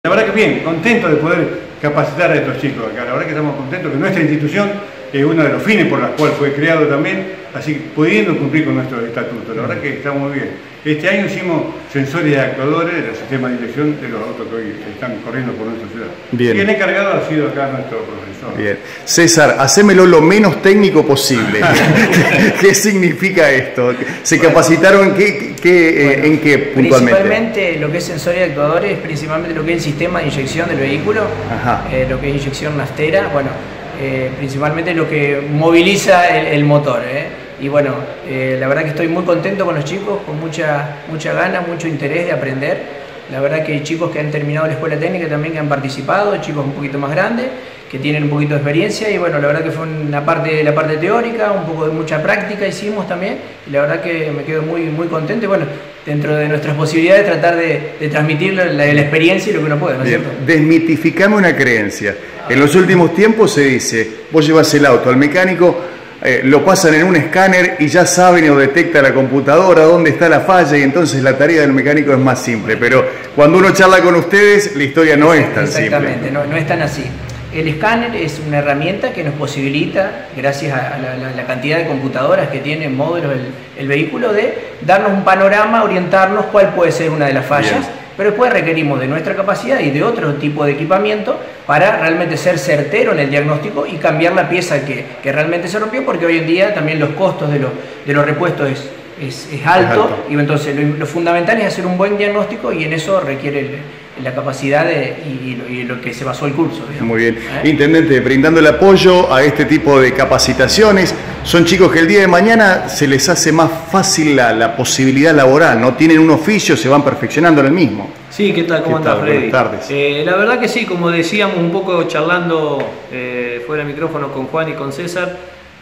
La verdad que bien, contento de poder capacitar a estos chicos acá. La verdad que estamos contentos que nuestra institución es uno de los fines por los cuales fue creado también, así pudiendo cumplir con nuestros estatutos. La verdad que está muy bien. Este año hicimos sensores de actuadores del sistema de dirección de los autos que hoy están corriendo por nuestra ciudad. Bien. Y el encargado ha sido acá nuestro profesor. Bien. César, hacémelo lo menos técnico posible. ¿Qué significa esto? ¿Se capacitaron en qué puntualmente? Principalmente lo que es sensores de actuadores, principalmente lo que es el sistema de inyección del vehículo, lo que es inyección naftera, bueno, principalmente lo que moviliza el motor. Y bueno, la verdad que estoy muy contento con los chicos, con mucha gana, mucho interés de aprender. La verdad que hay chicos que han terminado la escuela técnica también que han participado, chicos un poquito más grandes, que tienen un poquito de experiencia y bueno, la verdad que fue la parte teórica, un poco de mucha práctica hicimos también y la verdad que me quedo muy contento y bueno, dentro de nuestras posibilidades tratar de transmitir la experiencia y lo que uno puede, ¿no es cierto? Desmitificame una creencia. En los últimos tiempos se dice, vos llevas el auto al mecánico, lo pasan en un escáner y ya saben o detecta la computadora dónde está la falla y entonces la tarea del mecánico es más simple. Pero cuando uno charla con ustedes, la historia no es tan simple. Exactamente, no es tan así. El escáner es una herramienta que nos posibilita, gracias a la cantidad de computadoras que tiene en módulos el vehículo, de darnos un panorama, orientarnos cuál puede ser una de las fallas. Bien. Pero después requerimos de nuestra capacidad y de otro tipo de equipamiento para realmente ser certero en el diagnóstico y cambiar la pieza que realmente se rompió, porque hoy en día también los costos de los repuestos es alto y entonces lo fundamental es hacer un buen diagnóstico y en eso requiere la capacidad y lo que se basó el curso, digamos. Muy bien. Intendente, brindando el apoyo a este tipo de capacitaciones, son chicos que el día de mañana se les hace más fácil la posibilidad laboral, ¿no? Tienen un oficio, se van perfeccionando en el mismo. Sí, ¿qué tal? ¿Cómo andás, Freddy? Buenas tardes. La verdad que sí, como decíamos un poco charlando fuera de micrófono con Juan y con César,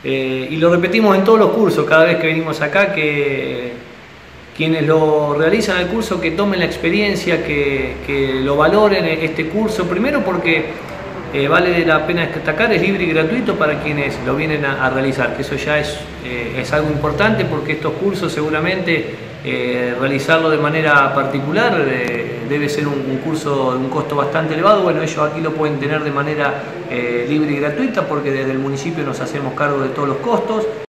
y lo repetimos en todos los cursos cada vez que venimos acá, que quienes lo realizan el curso que tomen la experiencia, que lo valoren este curso, primero porque vale la pena destacar, es libre y gratuito para quienes lo vienen a realizar, que eso ya es algo importante porque estos cursos seguramente realizarlo de manera particular debe ser un curso de un costo bastante elevado. Bueno, ellos aquí lo pueden tener de manera libre y gratuita porque desde el municipio nos hacemos cargo de todos los costos.